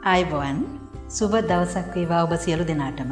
ආයුබෝවන් සුබ දවසක් වේවා ඔබ සියලු දෙනාටම.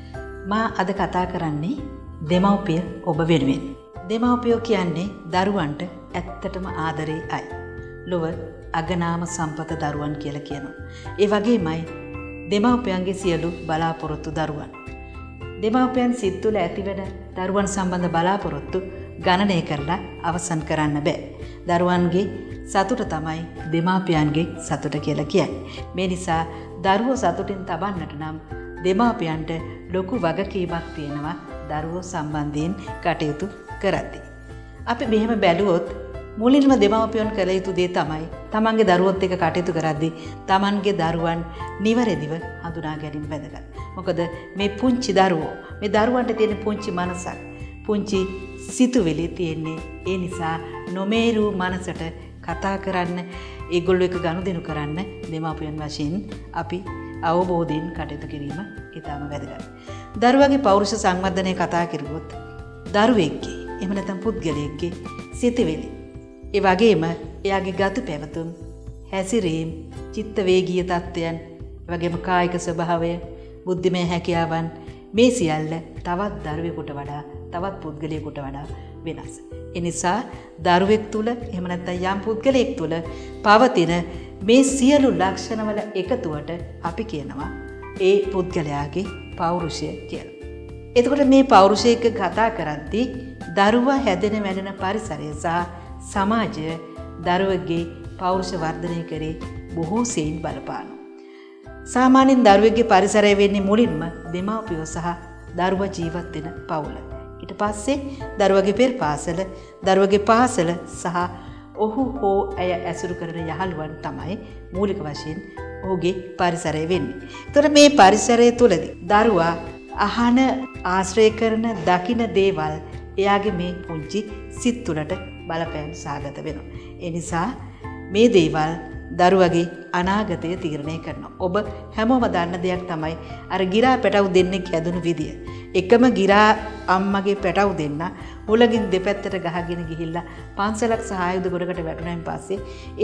මා අද කතා කරන්නේ දෙමව්පිය ඔබ වෙනුවෙන්. දෙමව්පියෝ කියන්නේ දරුවන්ට ඇත්තටම ආදරේ අය. ලොව අගනාම සම්පත දරුවන් කියලා කියනවා. ඒ වගේමයි දෙමව්පියන්ගේ සියලු බලාපොරොත්තු දරුවන්. දෙමව්පියන් සිත් තුළ ඇතිවෙන දරුවන් සම්බන්ධ බලාපොරොත්තු ගණනය කරලා අවසන් කරන්න බෑ. දරුවන්ගේ සතුට තමයි දෙමාපියන්ගේ සතුට කියලා කියන්නේ. මේ නිසා දරුවෝ සතුටින් තබන්නට නම් දෙමාපියන්ට ලොකු වගකීමක් තියෙනවා දරුවෝ සම්බන්ධයෙන් කටයුතු කරද්දී. අපි මෙහෙම බැලුවොත් මුලින්ම දෙමාපියන් කළ යුතු දේ තමයි තමන්ගේ දරුවොත් එක්ක කටයුතු කරද්දී තමන්ගේ දරුවන් නිවැරදිව හඳුනා ගැනීම වැදගත්. මොකද මේ පුංචි දරුවෝ මේ දරුවන්ට තියෙන පුංචි මනසක් පුංචි සිතුවිලි තියෙන්නේ. ඒ නිසා නොමේරු මනසට කතා කරන්න ඒගොල්ලෝ එක ගනුදෙනු කරන්න දෙමාපියන් වශයෙන් අපි අවබෝධයෙන් කටයුතු කිරීම ඉතාම වැදගත්. දරුවගේ පෞරුෂ සංවර්ධනය කතා කරුවොත් දරුවෙක්ගේ එහෙම නැත්නම් පුද්ගලයෙක්ගේ සිතුවිලි ඒ වගේම එයාගේ ගති පැවතුම් හැසිරීම චිත්ත වේගීය තත්ත්වයන් වගේම කායික ස්වභාවය බුද්ධිමය හැකියාවන් මේ සියල්ල තවත් දරුවෙකුට වඩා තවත් පුද්ගලයෙකුට වඩා වෙනස්. ඒ නිසා දරුවෙක් තුළ එහෙම නැත්නම් යම් පුද්ගලයෙක් තුළ පවතින මේ සියලු ලක්ෂණවල එකතුවට අපි කියනවා ඒ පුද්ගලයාගේ පෞරුෂය කියලා. එතකොට මේ පෞරුෂය එක්ක කතා කරද්දී දරුවා හැදෙන වැඩෙන පරිසරය සහ සමාජය දරුවෙක්ගේ පෞරුෂ වර්ධනය කරේ බොහෝ සෙයින් බලපානවා. සාමාන්‍යයෙන් දරුවෙක්ගේ පරිසරය වෙන්නේ මුලින්ම දෙමාපියෝ සහ දරුවා ජීවත් වෙන පවුල. ඊට පස්සේ දරුවගේ පෙර පාසල, දරුවගේ පාසල සහ ඔහු හෝ ඇය ඇසුරු කරන යහළුවන් තමයි මූලික වශයෙන් ඔහුගේ පරිසරය වෙන්නේ. ඒතර මේ පරිසරය තුළදී දරුවා අහන ආශ්‍රය කරන දකින දේවල් එයාගේ මේ පුංචි සිත් තුළට බලපෑම් සාගත වෙනවා. ඒ නිසා මේ දේවල් දරුවගේ අනාගතය තීරණය කරනවා. ඔබ හැමෝම දන්න දෙයක් තමයි අර ගිරා පැටව් දෙන්නෙක් හැදුණු විදිය. එකම ගිරා අම්මගේ පැටව් දෙන්න හුලඟින් දෙපැත්තට ගහගෙන ගිහිල්ලා පන්සලක් සහ ආයුධ ගොඩකට වැටුණාන් පස්සේ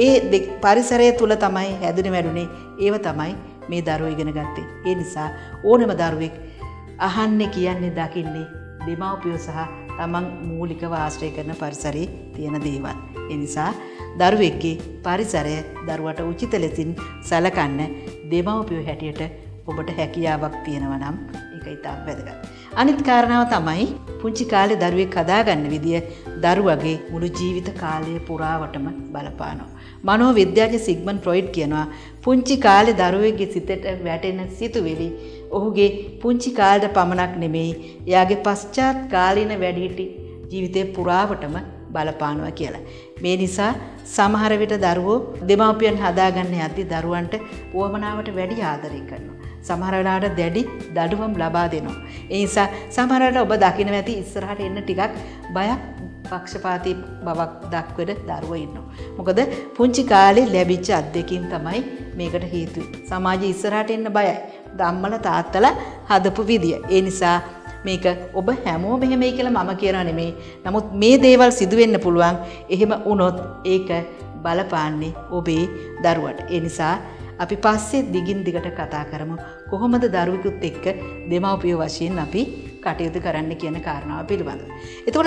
ඒ පරිසරය තුල තමයි හැදුනේ වැඩුනේ. ඒව තමයි මේ දරුවෝ ඉගෙන ගත්තේ. ඒ නිසා ඕනම දරුවෙක් අහන්නේ කියන්නේ දකින්නේ දෙමව්පියෝ සහ තමන් මූලිකව ආශ්‍රය කරන පරිසරයේ තියෙන දේවල්. ඒ නිසා දරුවෙක්ගේ පරිසරය දරුවට උචිත ලෙසින් සලකන්න දෙමව්පියෝ හැටියට ඔබට හැකියාවක් තියෙනවා නම් ඒක ඉතාම වැදගත්. අනිත් කාරණාව තමයි පුංචි කාලේ දරුවෙක් හදාගන්න විදිය දරුවගේ මුළු ජීවිත කාලය පුරාවටම බලපානවා. මනෝවිද්‍යාඥ සිග්මන්ඩ් ෆ්‍රොයිඩ් කියනවා පුංචි කාලේ දරුවෙක්ගේ සිතට වැටෙන සිතුවිලි ඔහුගේ පුංචි කාලේ පමණක් නෙමෙයි එයාගේ පශ්චාත් කාලීන වැඩිහිටි ජීවිතේ පුරාවටම බලපානවා කියලා. මේ නිසා සමහර විට දරුවෝ දෙමාපියන් හදාගන්න යද්දී දරුවන්ට උවමනාවට වැඩි ආදරය කරනවා. සමහර වෙලාවට දැඩි දඩුවම් ලබා දෙනවා. ඒ නිසා සමහර වෙලාවට ඔබ දකින්න ඇති ඉස්සරහට එන්න ටිකක් බයක් පක්ෂපාතී බවක් දක්වන දරුවෝ ඉන්නවා. මොකද පුංචි කාලේ ලැබිච්ච අත්දැකීම් තමයි මේකට හේතුව. සමාජයේ ඉස්සරහට එන්න බයයි. අම්මලා තාත්තලා හදපු විදිය. ඒ නිසා මේක ඔබ හැමෝම එහෙමයි කියලා මම කියනවා නෙමෙයි. නමුත් මේ දේවල් සිදු වෙන්න පුළුවන්. එහෙම වුණොත් ඒක බලපාන්නේ ඔබේ දරුවට. ඒ නිසා අපි පස්සේ දිගින් දිගට කතා කරමු කොහොමද දරුවෙකුත් එක්ක දෙමව්පියෝ වශයෙන් අපි කටයුතු කරන්න කියන කාරණාව පිළිබඳව. එතකොට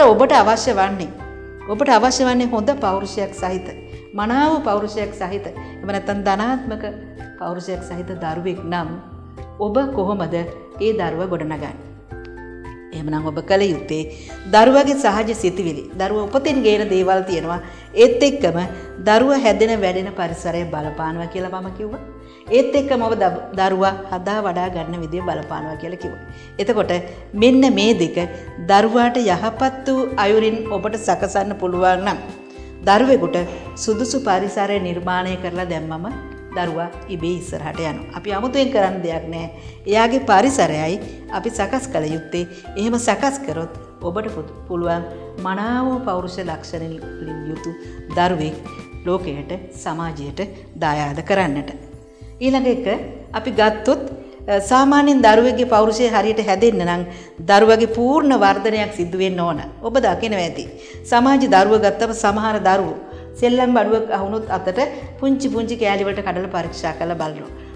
ඔබට අවශ්‍ය වන්නේ හොඳ පෞරුෂයක් සහිත, මනාව පෞරුෂයක් සහිත, එහෙම නැත්නම් ධනාත්මක පෞරුෂයක් සහිත දරුවෙක් නම් ඔබ කොහොමද ඒ දරුවා ගොඩනගන්නේ? එහෙමනම් ඔබ කල යුත්තේ දරුවගේ සහජ සිතුවිලි දරුවා උපතින් ගේන දේවල් තියෙනවා. ඒත් එක්කම දරුවා හැදෙන වැඩෙන පරිසරය බලපානවා කියලා මම කිව්වා. ඒත් එක්කම ඔබ දරුවා හදා වඩා ගන්න විදිය බලපානවා කියලා කිව්වා. එතකොට මෙන්න මේ දෙක දරුවාට යහපත් වූ අයුරින් ඔබට සකසන්න පුළුවන් නම් දරුවෙකුට සුදුසු පරිසරය නිර්මාණය කරලා දැම්මම දරුවා ඉබේ ඉස්සරහට යනවා. අපි 아무තෙන් කරන්න දෙයක් නැහැ. එයාගේ පරිසරයයි අපි සකස් කළ යුත්තේ. එහෙම සකස් කරොත් ඔබට පුළුවන් මනාව පෞරුෂ ලක්ෂණ වලින් යුතු දරුවෙක් ලෝකයට සමාජයට දායාද කරන්නට. ඊළඟ එක අපි ගත්තොත් සාමාන්‍යයෙන් දරුවෙක්ගේ පෞරුෂය හරියට හැදෙන්න නම් දරුවගේ පූර්ණ වර්ධනයක් සිදු වෙන්න ඕන. ඔබ දකිනවා ඇති. සමාජ දරුවෝ ගත්තම සමහර දරුවෝ සෙල්ලම් බඩුවක් අහුනොත් අතට පුංචි කෑලි වලට කඩලා පරීක්ෂා කරලා බලනවා.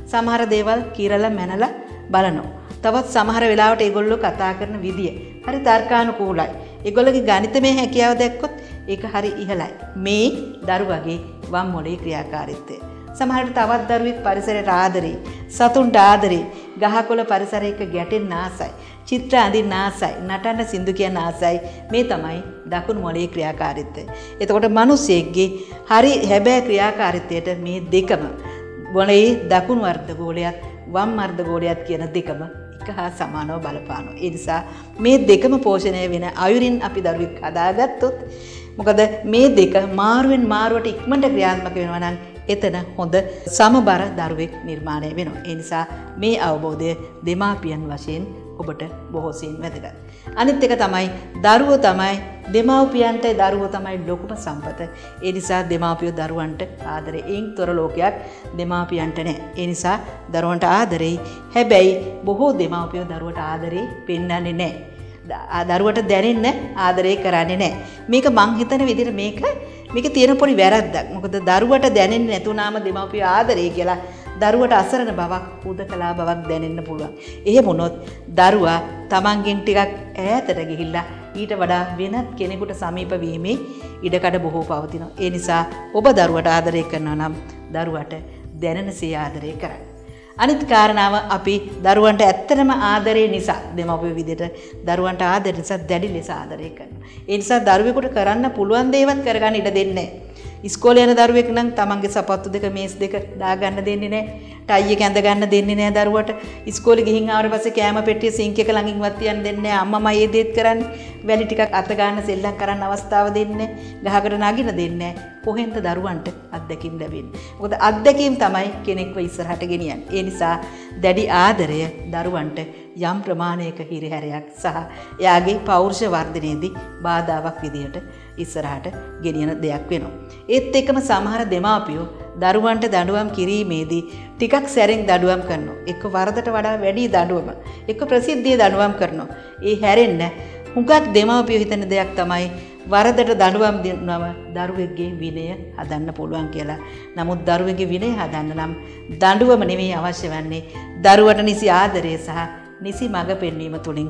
සමහර දේවල් කිරලා මැනලා බලනවා. තවත් සමහර වෙලාවට ඒගොල්ලෝ කතා කරන විදිය හරි තර්කානුකූලයි. ඒගොල්ලෝගේ ගණිතමය හැකියාව දැක්කොත් ඒක හරි ඉහළයි. මේ දරුවගේ වම් මොළයේ ක්‍රියාකාරීත්වය. සමහරට තවත් දරුවෙක් පරිසරයට ආදරේ, සතුන්ට ආදරේ, ගහකොළ පරිසරයක ගැටෙන්න ආසයි, චිත්‍ර අඳින්න ආසයි, නටන්න සින්දු කියන්න ආසයි. මේ තමයි දකුණු මොළයේ ක්‍රියාකාරීත්වය. එතකොට මිනිස්සෙක්ගේ හරි හැබෑ ක්‍රියාකාරීත්වයට මේ දෙකම මොළයේ දකුණු අර්ධගෝලයත් වම් අර්ධගෝලයත් කියන දෙකම එක හා සමානව බලපානවා. ඒ නිසා මේ දෙකම පෝෂණය වෙන අයුරින් අපි දරුවෙක් හදාගත්තොත් මොකද මේ දෙක මාරුවෙන් මාරුවට ඉක්මනට ක්‍රියාත්මක වෙනවා නම් එතන හොඳ සමබර දරුවෙක් නිර්මාණය වෙනවා. ඒ නිසා මේ අවබෝධය දෙමාපියන් වශයෙන් ඔබට බොහෝසෙයින් වැදගත්. අනිත් එක තමයි දරුවෝ තමයි දෙමාපියන්ට දරුවෝ තමයි ලොකුම සම්පත. ඒ නිසා දෙමාපියෝ දරුවන්ට ආදරේ. ඒන් තොර ලෝකයක් දෙමාපියන්ට නැහැ. ඒ නිසා දරුවන්ට ආදරේ. හැබැයි බොහෝ දෙමාපියෝ දරුවට ආදරේ පෙන්වන්නේ නැහැ. දරුවට දැනෙන්න ආදරේ කරන්නේ නැහැ. මේක මං හිතන විදිහට මේක තියෙන පොඩි වැරද්දක්. මොකද දරුවට දැනෙන්නේ නැතුණාම දෙමාපියෝ ආදරේ කියලා දරුවට අසරණ බවක්, උදකලා බවක් දැනෙන්න පුළුවන්. එහෙම වුණොත් දරුවා තමන්ගෙන් ටිකක් ඈතට ගිහිල්ලා ඊට වඩා වෙනත් කෙනෙකුට සමීප වීමේ ඉඩකඩ බොහෝ පවතිනවා. ඒ නිසා ඔබ දරුවට ආදරය කරනවා නම් දරුවට දැනෙනසේ ආදරය කරන්න. අනිත් කාරණාව අපි දරුවන්ට ඇත්තටම ආදරේ නිසා දෙමව්පියෝ විදිහට දරුවන්ට ආදරේ නිසා දැඩි ලෙස ආදරය කරනවා. ඒ නිසා දරුවෙකුට කරන්න පුළුවන් දේවත් කරගන්න ඉඩ දෙන්නේ නැහැ. ඉස්කෝලේ යන දරුවෙක් නම් තමන්ගේ සපත්තු දෙක මේස් දෙක දාගන්න දෙන්නේ නැහැ. ටයි එක ඇඳ ගන්න දෙන්නේ නැහැ දරුවට. ඉස්කෝලේ ගිහින් ආවට පස්සේ කෑම පෙට්ටිය සිංක් එක ළඟින්වත් තියන්න දෙන්නේ නැහැ. අම්මමයි ඒ දේත් කරන්නේ. වැලි ටිකක් අත ගන්න සෙල්ලම් කරන්න අවස්ථාව දෙන්නේ නැහැ. ගහකට නගින දෙන්නේ නැහැ. කොහෙන්ද දරුවන්ට අත්දැකීම් ලැබෙන්නේ? මොකද අත්දැකීම් තමයි කෙනෙක්ව ඉස්සරහට ගෙනියන්නේ. ඒ නිසා දැඩි ආදරය දරුවන්ට යම් ප්‍රමාණයක හිරිහැරයක් සහ එයාගේ පෞරුෂ වර්ධනයේදී බාධාවක් විදිහට ඉස්සරහට ගෙනියන දෙයක් වෙනවා. ඒත් එක්කම සමහර දෙමාපියෝ දරුවන්ට දඬුවම් කිරීමේදී ටිකක් සැරෙන් දඬුවම් කරනවා. එක්ක වරදට වඩා වැඩි දඬුවම, එක්ක ප්‍රසිද්ධිය දඬුවම් කරනවා. ඒ හැරෙන්න හුඟක් දෙමාපියෝ හිතන දෙයක් තමයි වරදට දඬුවම් දෙනවම දරුවෙක්ගේ විනය හදන්න පුළුවන් කියලා. නමුත් දරුවෙක්ගේ විනය හදන්න නම් දඬුවම නෙමෙයි අවශ්‍ය වන්නේ. දරුවට නිසි ආදරය සහ නිසි මඟ පෙන්වීම තුළින්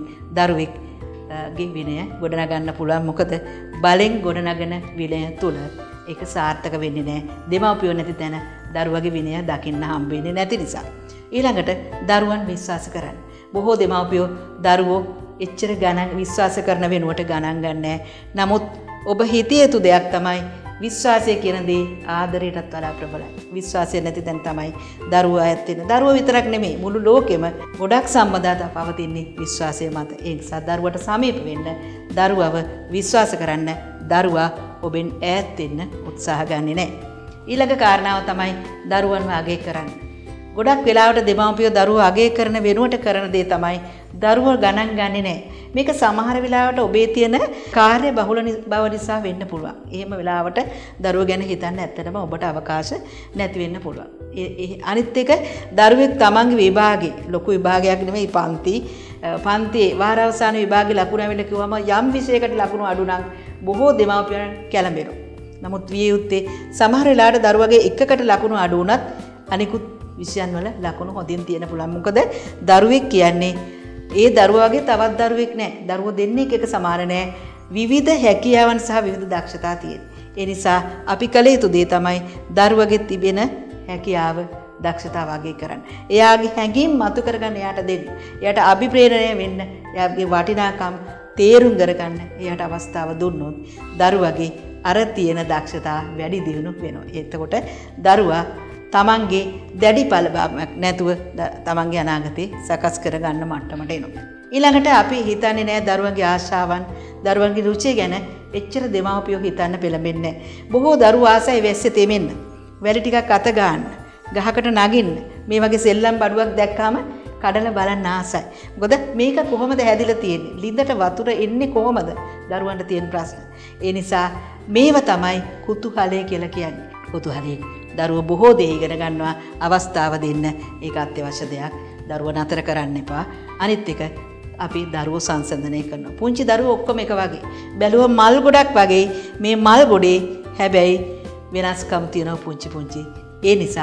දරුවෙක්ගේ විනය ගොඩනගන්න පුළුවන්. මොකද බලෙන් ගොඩනගන විනය තුළ ඒක සාර්ථක වෙන්නේ නැහැ. දෙමාපියෝ නැති තැන දරුවගේ විනය දකින්න හම්බෙන්නේ නැති නිසා. ඊළඟට දරුවන් විශ්වාස කරන්න. බොහෝ දෙමාපියෝ දරුවෝ එච්චර ගණන් විශ්වාස කරන වෙනුවට ගණන් ගන්නෑ. නමුත් ඔබ හිතිය යුතු දෙයක් තමයි විශ්වාසය කියන දේ ආදරයටත් වඩා ප්‍රබලයි. විශ්වාසය නැති තැන තමයි දරුවා ඇත් වෙන්නේ. දරුවා විතරක් නෙමෙයි මුළු ලෝකෙම ගොඩක් සම්බන්ධතා පවතින්නේ විශ්වාසය මත. ඒ නිසා දරුවට සමීප වෙන්න, දරුවව විශ්වාස කරන්න, දරුවා ඔබෙන් ඈත් වෙන්න උත්සාහ ගන්නෙ නැහැ. ඊළඟ කාරණාව තමයි දරුවන්ව අගය කරන්න. ගොඩක් වෙලාවට දෙමාපියෝ දරුවෝ අගය කරන වෙනුවට කරන දේ තමයි දරුවෝ ගණන් ගන්නේ නැහැ. මේක සමහර වෙලාවට ඔබේ තියෙන කාර්ය බහුල බව නිසා වෙන්න පුළුවන්. එහෙම වෙලාවට දරුවෝ ගැන හිතන්න ඇත්තටම ඔබට අවකාශ නැති වෙන්න පුළුවන්. අනිත් එක දරුවෙක් තමන්ගේ විභාගේ ලොකු විභාගයක් නෙමෙයි පන්තියේ වාරාවසාන විභාගේ ලකුණු ඇවිල්ලා කිව්වම යම් විෂයකට ලකුණු අඩු නම් බොහෝ දෙමාපියන් කැළඹෙනවා. නමුත් විය යුත්තේ සමහර වෙලාවට දරුවගේ එකකට ලකුණු අඩු වුණත් අනිකුත් විෂයන් වල ලකුණු හොඳින් තියෙන පුළුවන්. මොකද දරුවෙක් කියන්නේ ඒ දරුවා වගේ තවත් දරුවෙක් නෑ. දරුවෝ දෙන්නේ එක සමාන නෑ. විවිධ හැකියාවන් සහ විවිධ දක්ෂතා තියෙන. ඒ නිසා අපි කළ යුතු දේ තමයි දරුවගේ තිබෙන හැකියාව දක්ෂතාව වගේ කරන්න. එයාගේ හැඟීම් මතු කරගන්න එයාට දෙන්න. එයාට අභිප්‍රේරණය වෙන්න, එයාගේ වටිනාකම් තේරුම් කරගන්න එයාට අවස්ථාව දුන්නොත් දරුවගේ අර තියෙන දක්ෂතා වැඩි දියුණු වෙනවා. එතකොට දරුවා තමන්ගේ දැඩි පළබාමක් නැතුව තමන්ගේ අනාගතේ සකස් කරගන්න මට්ටමට එනවා. ඊළඟට අපි හිතන්නේ නැහැ දරුවන්ගේ ආශාවන්, දරුවන්ගේ රුචිය ගැන එච්චර දෙමාපියෝ හිතන්න පෙළඹෙන්නේ නැහැ. බොහෝ දරුවෝ ආසයි වැස්සේ තෙමෙන්න, වැලි ටිකක් අත ගන්න, ගහකට නගින්න, මේ වගේ සෙල්ලම් බඩුවක් දැක්කාම කඩලා බලන්න ආසයි. මොකද මේක කොහොමද හැදිලා තියෙන්නේ? ලිඳට වතුර එන්නේ කොහොමද? දරුවන්ට තියෙන ප්‍රශ්න. ඒ නිසා මේව තමයි කුතුහලය කියලා කියන්නේ. කුතුහලය දරුවෝ බොහෝ දේ ඉගෙන ගන්නවා, අවස්ථාව දෙන්න. ඒක අත්‍යවශ්‍ය දෙයක්. දරුවෝ නතර කරන්න එපා. අනිත් එක අපි දරුවෝ සංසන්දනය කරනවා. පුංචි දරුවෝ ඔක්කොම එක වගේ. බැලුවා මල් ගොඩක් වගේ මේ මල් ගොඩේ හැබැයි වෙනස්කම් තියෙනවා පුංචි. ඒ නිසා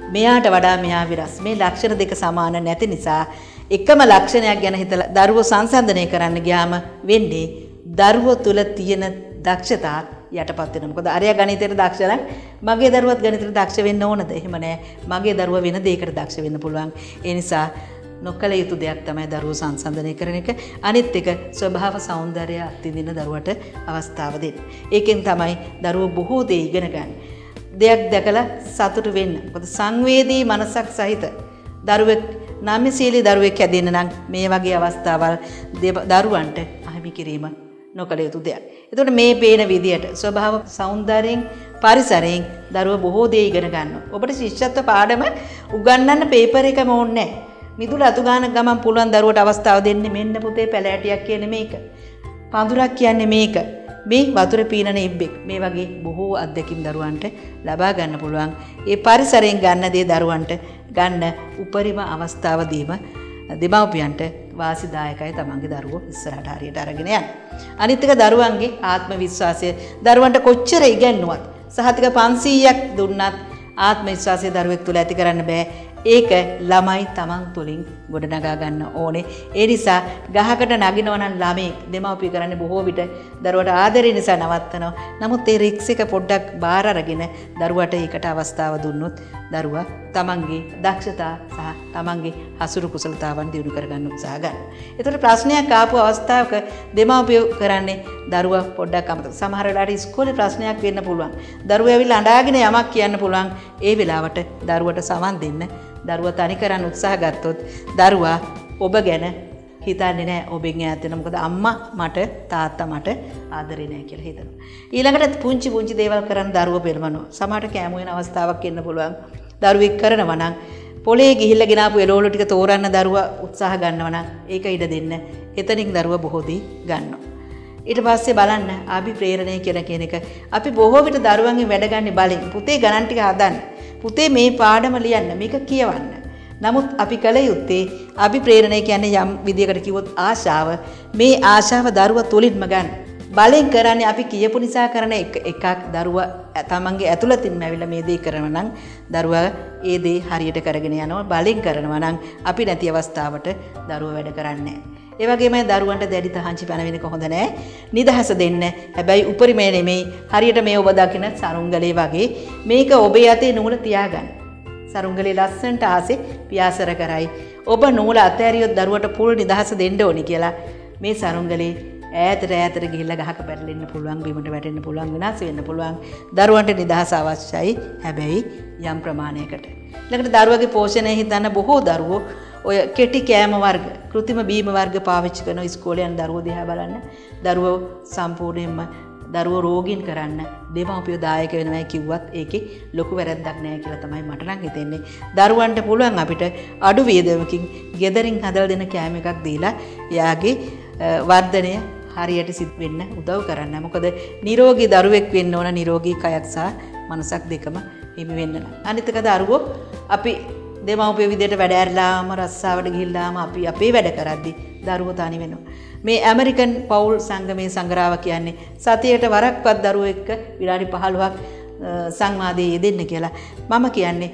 මෙයාට වඩා මෙයා විරස්. මේ ලක්ෂණ දෙක සමාන නැති නිසා එකම ලක්ෂණයක් ගැන හිතලා දරුවෝ සංසන්දනය කරන්න ගියාම වෙන්නේ දරුවෝ තුල තියෙන දක්ෂතා යටපත් වෙනවා. මොකද අරයා ගණිතයට දක්ෂ නම් මගේ දරුවත් ගණිතයට දක්ෂ වෙන්න ඕනද? එහෙම නෑ. මගේ දරුවා වෙන දෙයකට දක්ෂ වෙන්න පුළුවන්. ඒ නිසා නොකල යුතු දෙයක් තමයි දරුවෝ සංසන්දනය කරන එක. අනිත් එක ස්වභාව සෞන්දර්යය අත්විඳින දරුවට අවස්ථාව දෙන්න. ඒකෙන් තමයි දරුවෝ බොහෝ දේ ඉගෙන ගන්න. දෙයක් දැකලා සතුටු වෙන්න. මොකද සංවේදී මනසක් සහිත දරුවෙක් නාමශීලී දරුවෙක් හැදෙන්න නම් මේ වගේ අවස්ථාවල් දරුවන්ට අහිමි කිරීම නොකළ යුතු දෙයක්. එතකොට මේ පේන විදියට ස්වභාව සෞන්දර්යයෙන් පරිසරයෙන් දරුවෝ බොහෝ දේ ඉගෙන ගන්නවා. ඔබට ශිෂ්‍යත්ව පාඩම උගන්වන්න පේපර් එකම ඕනේ නැහැ. මිදුල අතු ගන්න ගමන් පුළුවන් දරුවට අවස්ථාව දෙන්නේ මෙන්න පුතේ පැලෑටියක් කියන්නේ මේක. පඳුරක් කියන්නේ මේක. මේ වතුර පීනන ඉබ්බෙක්. මේ වගේ බොහෝ අත්දැකීම් දරුවන්ට ලබා ගන්න පුළුවන්. ඒ පරිසරයෙන් ගන්න දේ දරුවන්ට ගන්න උපරිම අවස්ථාව දීම දෙමව්පියන්ට වාසිදායකයි තමන්ගේ දරුවෝ ඉස්සරහට හරියට අරගෙන යන්න. අනිත් එක දරුවන්ගේ ආත්ම විශ්වාසය දරුවන්ට කොච්චර ඉගෙනුවත් සහතික 500ක් දුන්නත් ආත්ම විශ්වාසය දරුවෙක් තුළ ඇති කරන්න බෑ. ඒක ළමයි තමන් තුළින් ගොඩනගා ගන්න ඕනේ. ඒ නිසා ගහකට නගිනවා නම් ළමෙක් දෙමව්පිය කරන්නේ බොහෝ විට දරුවට ආදරය නිසා නවත්තනවා. නමුත් ඒ රික්ස් එක පොඩ්ඩක් බාර අරගෙන දරුවට ඒකට අවස්ථාව දුන්නොත් දරුවා තමන්ගේ දක්ෂතා සහ තමන්ගේ හසුරු කුසලතාවන් දියුණු කරගන්න උත්සාහ ගන්නවා. ඒතකොට ප්‍රශ්නයක් ආපු අවස්ථාවක දෙමව්පිය කරන්නේ දරුවා පොඩ්ඩක් අමතක. සමහර වෙලාවට ඉස්කෝලේ ප්‍රශ්නයක් වෙන්න පුළුවන්. දරුවා ඇවිල්ලා අඬාගෙන යමක් කියන්න පුළුවන්. ඒ වෙලාවට දරුවට සමන් දෙන්න දරුවා තනි කරන්න උත්සාහ ගත්තොත් දරුවා ඔබ ගැන හිතන්නේ නැහැ. ඔබෙන් ඈත් වෙනවා. මොකද අම්මා මට තාත්තා මට ආදරේ නැහැ කියලා හිතනවා. ඊළඟට පුංචි පුංචි දේවල් කරන් දරුවා පෙළමනවා. සමහරට කැමු වෙන අවස්ථාවක් එන්න පුළුවන්. දරුවෙක් කරනවා නම් පොලේ ගිහිල්ලා ගෙනාපු එළවලු ටික තෝරන්න දරුවා උත්සාහ ගන්නවා නම් ඒක ඉඩ දෙන්න. එතනින් දරුවා බොහෝ දී ගන්නවා. ඊට පස්සේ බලන්න අභිප්‍රේරණය කියන එක අපි බොහෝ විට දරුවන්ගෙන් වැඩ ගන්න බලෙන් පුතේ ගණන් ටික හදන්න. පුතේ මේ පාඩම ලියන්න මේක කියවන්න. නමුත් අපි කල යුත්තේ අභිප්‍රේරණය කියන්නේ යම් විදියකට කිව්වොත් ආශාව. මේ ආශාව දරුවා තුලින්ම ගන්න. බලෙන් කරන්නේ අපි කියපු නිසා කරන එකක් දරුවා තමන්ගේ ඇතුළතින්ම ඇවිල්ලා මේ දේ කරනවා නම් දරුවා ඒ දේ හරියට කරගෙන යනවා. බලෙන් කරනවා නම් අපි නැති අවස්ථාවට දරුවා වැඩ කරන්නේ නැහැ. ඒ වගේම දරුවන්ට දැඩි තහංචි පැනවෙන එක හොඳ නැහැ. නිදහස දෙන්න. හැබැයි උපරිමය නෙමෙයි. හරියට මේ ඔබ දකින සරුංගලේ වගේ මේක ඔබේ අතේ නූල තියාගන්න. සරුංගලේ ලස්සනට ආසේ පියාසර කරයි. ඔබ නූල අතෑරියොත් දරුවට පුල් නිදහස දෙන්න ඕනි කියලා මේ සරුංගලේ ඈතට ගිහිල්ලා ගහක පැටලෙන්න පුළුවන්, බිමට වැටෙන්න පුළුවන්, විනාශ වෙන්න පුළුවන්. දරුවන්ට නිදහස අවශ්‍යයි. හැබැයි යම් ප්‍රමාණයකට. ඊළඟට දරුවගේ පෝෂණය හිතන්න බොහෝ දරුවෝ ඔය කෙටි කෑම වර්ග, කෘත්‍රිම බීම වර්ග පාවිච්චි කරන ඉස්කෝලේ යන දරුවෝ දිහා බලන්න. දරුවෝ සම්පූර්ණයෙන්ම දරුවෝ රෝගීන් කරන්න දෙමව්පියෝ දායක වෙනවා කිව්වත් ඒකේ ලොකු වැරද්දක් නැහැ කියලා තමයි මට නම් හිතෙන්නේ. දරුවන්ට පුළුවන් අපිට අඩු වියදමකින් ගෙදරින් හදලා දෙන කෑම එකක් දීලා එයාගේ වර්ධනය හරියට සිද්ධ වෙන්න උදව් කරන්න. මොකද නිරෝගී දරුවෙක් වෙන්න ඕන නිරෝගී කයක් සහ මනසක් දෙකම හිමි වෙන්න. අනිත් එක දරුවෝ අපි දෙමව්පිය විදියට වැඩ ඇරලාම රස්සාවට ගිහිල්ලාම අපි අපේ වැඩ කරද්දී දරුවෝ තනි වෙනවා. මේ ඇමරිකන් පවුල් සංගමේ සංග්‍රාව කියන්නේ සතියට වරක්වත් දරුවෝ එක්ක විනාඩි 15ක් සංවාදයේ යෙදෙන්න කියලා. මම කියන්නේ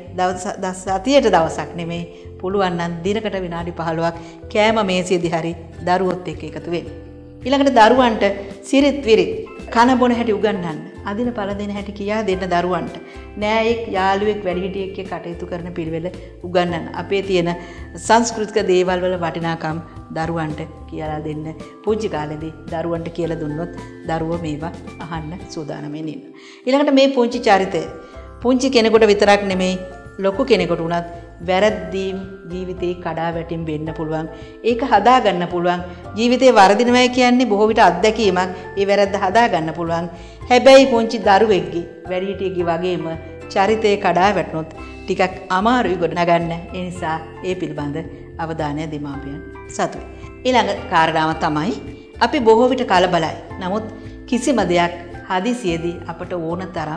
සතියට දවසක් නෙමෙයි පුළුවන් නම් දිනකට විනාඩි 15ක් කෑම මේසෙදී හරි දරුවොත් එක්ක එකතු වෙන්න. ඊළඟට දරුවන්ට සිරිත් විරිත් කන බොන හැටි උගන්වන්න. අදින පළ දෙන හැටි කියා දෙන්න දරුවන්ට. නෑයෙක් යාළුවෙක් වැඩිහිටියෙක් එක්ක කටයුතු කරන පිළිවෙල උගන්වන්න. අපේ තියෙන සංස්කෘතික දේවල් වල වටිනාකම් දරුවන්ට කියලා දෙන්න. පුංචි කාලේදී දරුවන්ට කියලා දුන්නොත් දරුවෝ මේවා අහන්න සූදානම්ෙන් ඉන්න. ඊළඟට මේ පුංචි චරිතය පුංචි කෙනෙකුට විතරක් නෙමෙයි ලොකු කෙනෙකුට උනත් වැරද්දීම් ජීවිතේ කඩා වැටීම් වෙන්න පුළුවන්. ඒක හදා ගන්න පුළුවන්. ජීවිතේ වරදිනවා කියන්නේ බොහෝ විට අත්දැකීමක්. ඒ වැරද්ද හදා ගන්න පුළුවන්. හැබැයි පුංචි දරුවෙක්ගේ වැඩිහිටියෙක්ගේ වගේම චරිතේ කඩා වැටුනොත් ටිකක් අමාරුයි ගොඩනගන්න. ඒ නිසා ඒ පිළිබඳ අවධානය දෙමාපියන් සතුයි. ඊළඟ කාරණාව තමයි අපි බොහෝ විට කලබලයි. නමුත් කිසිම දෙයක් හදිසියේදී අපට ඕන තරම්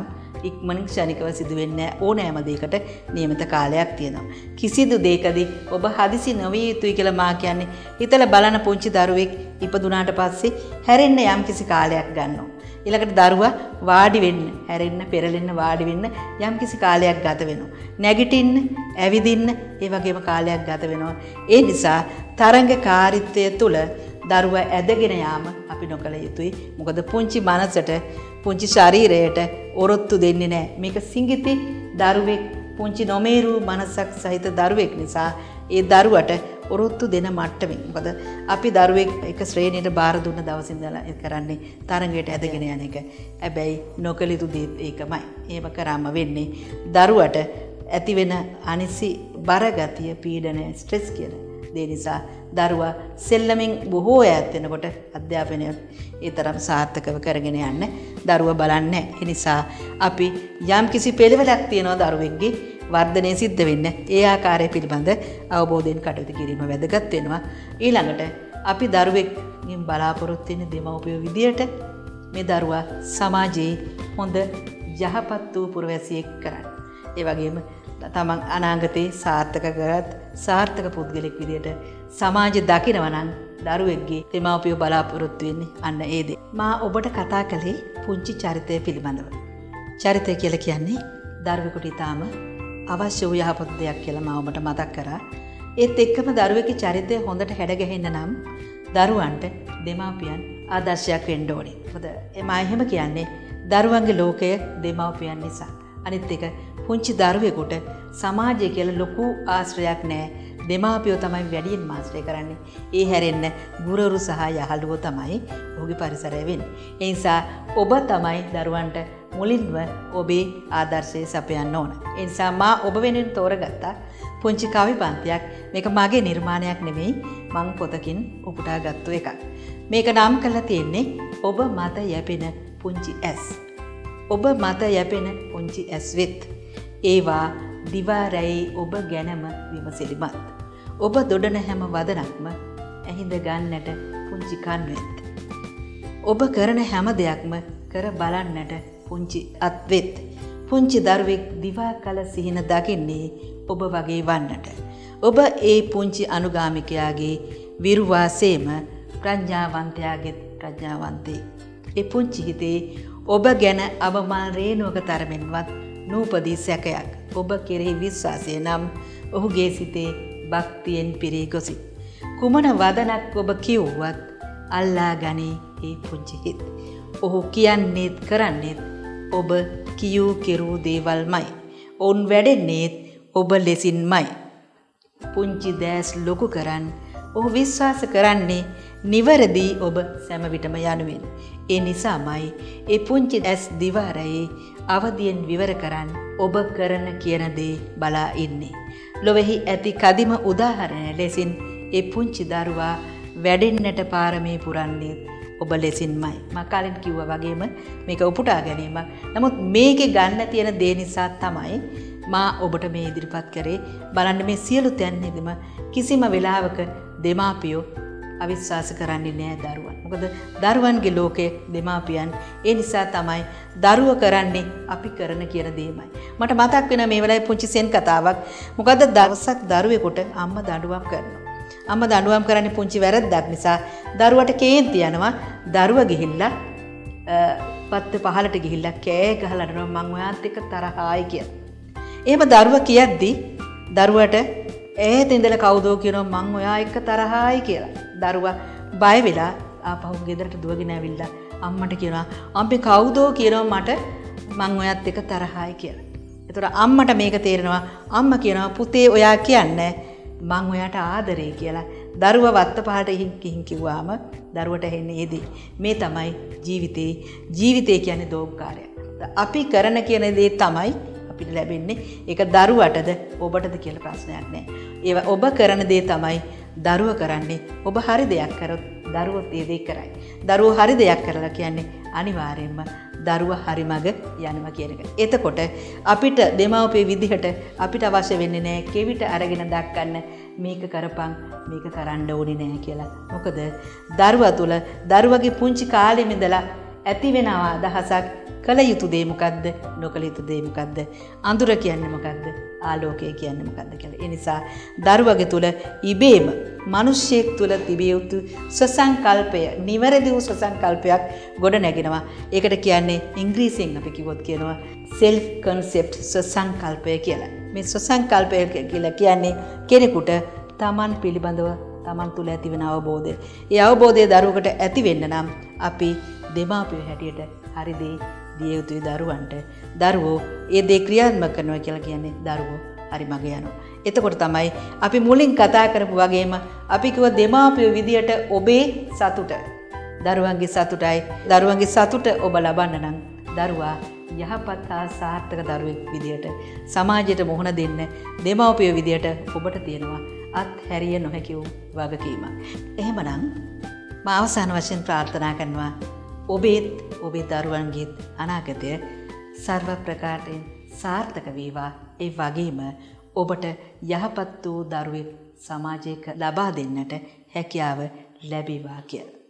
ඉක්මනින් ක්ෂණිකව සිදු වෙන්නේ ඕනෑම දෙයකට නියමිත කාලයක් තියෙනවා. කිසිදු දෙයකදී ඔබ හදිසි නොවිය යුතුයි කියලා මා කියන්නේ හිතලා බලන පුංචි දරුවෙක් ඉපදුනාට පස්සේ හැරෙන්න යම්කිසි කාලයක් ගන්නවා. ඊළඟට දරුවා වාඩි වෙන්න, හැරෙන්න, පෙරලෙන්න, වාඩි වෙන්න යම්කිසි කාලයක් ගත වෙනවා. නැගිටින්න, ඇවිදින්න ඒ වගේම කාලයක් ගත වෙනවා. ඒ නිසා තරංගකාරීත්වය තුළ දරුවා ඇදගෙන යාම අපි නොකළ යුතුයි. මොකද පුංචි මනසට, පුංචි ශරීරයට ඔරොත්තු දෙන්නේ නැහැ. මේක සිඟිති දරුවෙක්, පුංචි නොමේරු මනසක් සහිත දරුවෙක් නිසා ඒ දරුවට ඔරොත්තු දෙන මට්ටමින්. මොකද අපි දරුවෙක් එක ශ්‍රේණියට බාර දුන්න දවසින් ඉඳලා කරන්නේ තරඟයට ඇදගෙන යන එක. හැබැයි නොකළ යුතු දේ ඒකමයි. එහෙම කරාම වෙන්නේ දරුවට ඇතිවෙන අනිසි බරගතිය, පීඩනය, ස්ට්‍රෙස් කියන දේ නිසා දරුවා සෙල්ලමින් බොහෝ ඈත් වෙනකොට අධ්‍යාපනය ඒ තරම් සාර්ථකව කරගෙන යන්න දරුවා බලන්නේ. ඒ නිසා අපි යම්කිසි පිළිවෙලක් තියනවා දරුවෙක්ගේ වර්ධනය සිද්ධ වෙන්න. ඒ ආකාරය පිළිබඳ අවබෝධයෙන් කටයුතු කිරීම වැදගත් වෙනවා. ඊළඟට අපි දරුවෙක්ගෙන් බලාපොරොත්තු වෙන දෙමව්පියෝ විදියට මේ දරුවා සමාජයේ හොඳ යහපත් වූ පුරවැසියෙක් කරන්න. ඒ වගේම තමන් අනාගතේ සාර්ථක කරත් සාර්ථක පුද්ගලෙක් විදියට සමාජය දකිනවා නම් දරුවෙක්ගේ දෙමව්පියෝ බලාපොරොත්තු වෙන්නේ අන්න ඒ දේ. මා ඔබට කතා කළේ පුංචි චරිතය පිළිබඳව. චරිතය කියලා කියන්නේ දරුවෙකුට ඊටාම අවශ්‍ය වූ යහපත් දෙයක් කියලා මා ඔබට මතක් කරා. ඒත් එක්කම දරුවෙකුගේ චරිතය හොඳට හැඩගැහෙන්න නම් දරුවන්ට දෙමව්පියන් ආදර්ශයක් වෙන්න ඕනේ. මොකද මා එහෙම කියන්නේ දරුවන්ගේ ලෝකය දෙමව්පියන් නිසා. අනිත් එක පුංචි දරුවෙකුට සමාජය කියලා ලොකු ආශ්‍රයක් නැහැ. දෙමාපියෝ තමයි වැඩියෙන් ආශ්‍රය කරන්නේ. ඒ හැරෙන්න ගුරුවරු සහ යහළුවෝ තමයි ඔහුගේ පරිසරය වෙන්නේ. ඒ නිසා ඔබ තමයි දරුවන්ට මුලින්ම ඔබේ ආදර්ශය සපයන්න ඕන. ඒ නිසා මා ඔබ වෙනුවෙන් තෝරගත්ත පුංචි කවි පන්තියක්. මේක මගේ නිර්මාණයක් නෙමෙයි, මං පොතකින් උපුටා ගත්තු එකක්. මේක නම් කරලා තියෙන්නේ ඔබ මත යැපෙන පුංචි ඇස්. ඔබ මත යැපෙන පුංචි ඇස් වෙත්. ඒවා දිවා රැයි ඔබ ගැනම විමසිලිමත්. ඔබ දොඩන හැම වදනක්ම ඇහිඳ ගන්නට පුංචි කන් වෙත්. ඔබ කරන හැම දෙයක්ම කර බලන්නට පුංචි අත් වෙත්. පුංචි දරුවෙක් දිවා කල සිහින දකින්නේ ඔබ වගේ වන්නට. ඔබ ඒ පුංචි අනුගාමිකයාගේ විරුවාසේම ප්‍රඥාවන්තයාගේ ප්‍රඥාවන්තේ. ඒ පුංචි හිතේ ඔබ ගැන අවමල් රේණුවක තරමින්වත් නූපදී සැකයක්. ඔබ කෙරෙහි විශ්වාසය නම් ඔහුගේ සිතේ භක්තියෙන් පිරී ගොසිත්. කුමන වදනක් ඔබ කිව්වත් අල්ලා ගනී ඒ පුංචි හිත්. ඔහු කියන්නේත් කරන්නේත් ඔබ කියූ කෙරූ දේවල්මයි. ඔවුන් වැඩෙන්නේත් ඔබ ලෙසින්මයි. පුංචි දෑස් ලොකු කරන්න ඔහු විශ්වාස කරන්නේ නිවැරදි ඔබ සැම විටම යනුවෙන්. ඒ නිසාමයි ඒ පුංචි ඇස් දිවාරයේ අවදියෙන් විවර කරන්න ඔබ කරන කියන දේ බලා ඉන්නේ. ලොවෙහි ඇති කදිම උදාහරණය ලෙසින් ඒ පුංචි දරුවා වැඩෙන්නට පාරමී පුරන්නේ ඔබ ලෙසින්මයි. මා කලින් කිව්වා වගේම මේක උපුටා ගැනීමක්. නමුත් මේකේ ගන්න තියෙන දේ නිසා තමයි මා ඔබට මේ ඉදිරිපත් කරේ. බලන්න මේ සියලු තැන්හිදම කිසිම වෙලාවක දෙමාපියෝ අවිශ්වාස කරන්නේ නෑ දරුවන්. මොකද දරුවන්ගේ ලෝකයේ දෙමාපියන්. ඒ නිසා තමයි දරුවෝ කරන්නේ අපි කරන කියන දේමයි. මට මතක් වෙන මේ වෙලාවේ පුංචි සෙන් කතාවක්. මොකද දවසක් දරුවෙකුට අම්මා දඬුවම් කරනවා. අම්මා දඬුවම් කරන්නේ පුංචි වැරද්දක් නිසා. දරුවට කේන්ති යනවා. දරුවා ගිහිල්ලා පත්ත පහලට ගිහිල්ලා කෑ ගහලා යනවා මං ඔයාත් එක්ක තරහායි කියලා. එහෙම දරුවා කියද්දි දරුවට ඈත ඉඳලා කවුදෝ කියනවා මං ඔයා එක්ක තරහායි කියලා. දරුවා බය වෙලා ආපහු ගෙදරට දුවගෙන ඇවිල්ලා අම්මට කියනවා අම්මේ කවුදෝ කියනවා මට මං ඔයත් එක්ක තරහායි කියලා. ඒතර අම්මට මේක තේරෙනවා. අම්මා කියනවා පුතේ ඔයා කියන්නේ මං ඔයාට ආදරේ කියලා. දරුවා වත්ත පහට ගිහින් කිව්වාම දරුවට ඇහෙන්නේ ඒදී. මේ තමයි ජීවිතේ. ජීවිතේ කියන්නේ දෝංකාරය. අපි කරන කියන දේ තමයි අපිට ලැබෙන්නේ. ඒක දරුවටද ඔබටද කියලා ප්‍රශ්නයක් නෑ. ඒවා ඔබ කරන දේ තමයි දරුවා කරන්නේ. ඔබ හරි දෙයක් කරොත් දරුවෝ ඒ දේ කරයි. දරුවෝ හරි දෙයක් කරලා කියන්නේ අනිවාර්යයෙන්ම දරුවා හරි මඟ යනවා කියන එක. එතකොට අපිට දෙමව්පිය විදිහට අපිට අවශ්‍ය වෙන්නේ නැහැ කෙවිත අරගෙන දක්වන්න මේක කරපන් මේක කරන්න ඕනේ නැහැ කියලා. මොකද දරුවා තුල දරුවගේ පුංචි කාලෙම ඉඳලා ඇති වෙන අදහසක් කළ යුතු දේ මොකද්ද? නොකළ යුතු දේ මොකද්ද? අඳුර කියන්නේ මොකද්ද? ආලෝකය කියන්නේ මොකද්ද කියලා. ඒ නිසා දරුවගේ තුල ඉබේම මිනිස්සෙක් තුල තිබිය යුතු සසංකල්පය, නිවැරදි වූ සසංකල්පයක් ගොඩ නැගෙනවා. ඒකට කියන්නේ ඉංග්‍රීසියෙන් අපි කිව්වොත් කියනවා self concept සසංකල්පය කියලා. මේ සසංකල්පය කියලා කියන්නේ කෙනෙකුට තමන් පිළිබඳව තමන් තුළ ඇතිවෙන අවබෝධය. ඒ අවබෝධය දරුවකට ඇති වෙන්න නම් අපි දෙමාපියෝ හැටියට හරි දේ දිය යුතුයි දරුවන්ට. දරුවෝ ඒ දේ ක්‍රියාත්මක කරනවා කියලා කියන්නේ දරුවෝ හරි මග යනවා. එතකොට තමයි අපි මුලින් කතා කරපු වගේම අපි කිව්ව දෙමාපියෝ විදියට ඔබේ සතුට දරුවන්ගේ සතුටයි. දරුවන්ගේ සතුට ඔබ ලබන්න නම් දරුවා යහපත් හා සාර්ථක දරුවෙක් විදියට සමාජයට මුහුණ දෙන්න දෙමාපියෝ විදියට ඔබට තියෙනවා අත්හැරිය නොහැකි වූ වගකීමක්. එහෙමනම් මම අවසාන වශයෙන් ප්‍රාර්ථනා කරනවා ඔබේත් ඔබේ දරුවන්ගේත් අනාගතය සර්ව ප්‍රකාරයෙන් සාර්ථක වේවා. ඒ වගේම ඔබට යහපත් වූ දරුවෙක් සමාජයක ලබා දෙන්නට හැකියාව ලැබේවා කියලා.